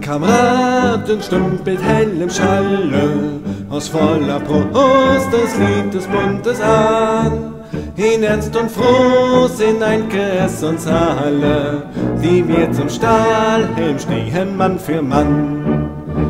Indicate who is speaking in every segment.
Speaker 1: Kameraden stümpelt hell im Schalle, aus voller Brust das Lied des Bundes an. In Ernst und froh sind es uns alle, die wir zum Stahlhelm stehen, Mann für Mann.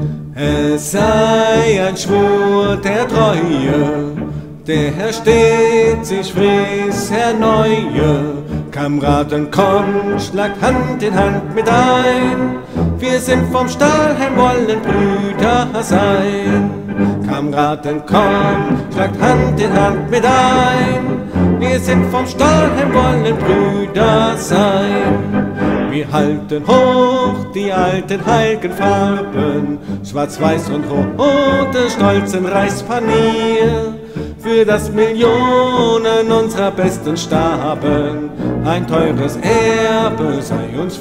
Speaker 1: Es sei ein Schwur der Treue, der steht sich friss erneue. Kameraden, komm, schlagt Hand in Hand mit ein, wir sind vom Stahlhelm, wollen Brüder sein. Kameraden, komm, schlagt Hand in Hand mit ein, wir sind vom Stahlhelm, wollen Brüder sein. Wir halten hoch die alten heiligen Farben, schwarz-weiß und rote, stolzen Reichspanier, für das Millionen unserer Besten starben, ein teures Erbe sei uns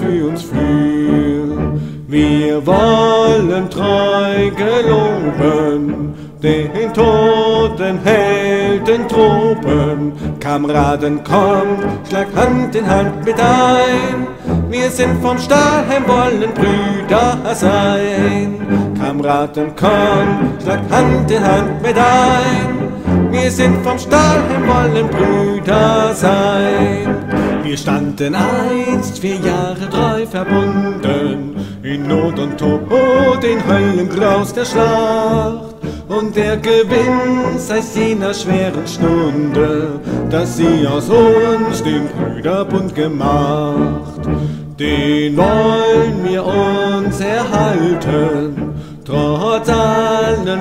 Speaker 1: für. Wir wollen treu geloben, den toten Helden droben. Kameraden, kommt, schlagt Hand in Hand mit ein, wir sind vom Stahlhelm, wollen Brüder sein. Kameraden, kommt, schlagt Hand in Hand mit ein, wir sind vom Stahlhelm, wollen Brüder sein. Wir standen einst 4 Jahre treu verbunden, in Not und Tod, in Höllengraus der Schlacht. Und der Gewinn seit jener schweren Stunde, dass sie aus uns den Brüderbund gemacht. Den wollen wir uns erhalten, trotz allen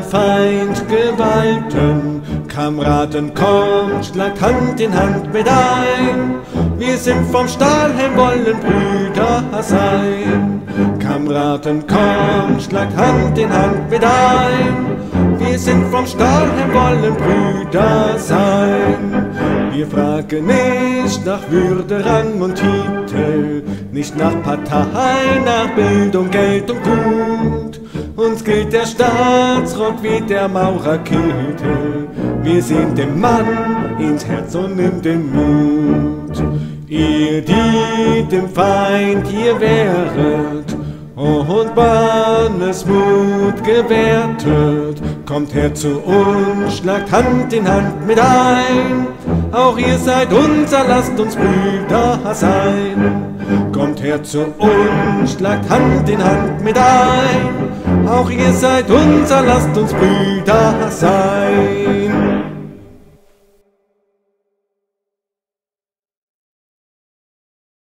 Speaker 1: Feindgewalten. Kameraden, kommt, schlagt Hand in Hand mit ein, wir sind vom Stahlhelm, wollen Brüder sein. Kameraden, kommt, schlagt Hand in Hand mit ein, wir sind vom Stahlhelm, wollen Brüder sein. Wir fragen nicht nach Würde, Rang und Titel, nicht nach Partei, nach Bildung, Geld und Gut. Uns gilt der Staatsrock wie der Maurerkittel, wir sehen dem Mann ins Herz und in den Mut. Ihr, die dem Feind hier wäret und Mannesmut gewährtet, kommt her zu uns, schlagt Hand in Hand mit ein, auch ihr seid unser, lasst uns Brüder sein. Kommt her zu uns, schlagt Hand in Hand mit ein, auch ihr seid unser, lasst uns Brüder sein.